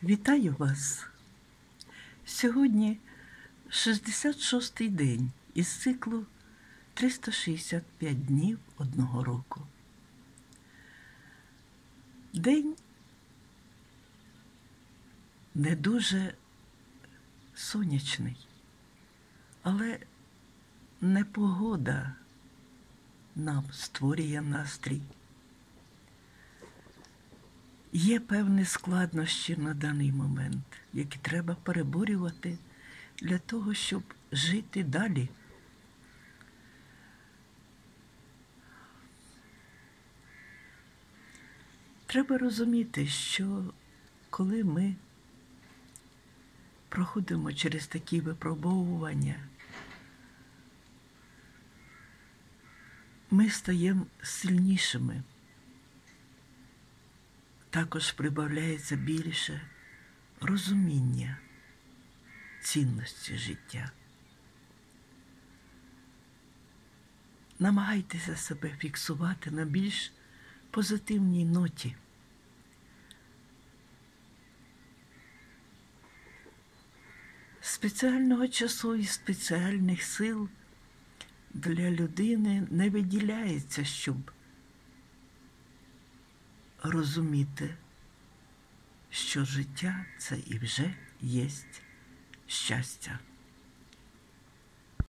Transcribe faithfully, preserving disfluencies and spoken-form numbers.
Вітаю вас! Сьогодні шістдесят шостий день із циклу триста шістдесят п'ять днів одного року. День не дуже сонячний, але непогода нам створює настрій. Є певні складнощі на даний момент, які треба переборювати для того, щоб жити далі. Треба розуміти, що коли ми проходимо через такі випробовування, ми стаємо сильнішими. Також прибавляється більше розуміння цінності життя. Намагайтеся себе фіксувати на більш позитивній ноті. Спеціального часу і спеціальних сил для людини не виділяється, щоб розуміти, що життя – це і вже єсть щастя.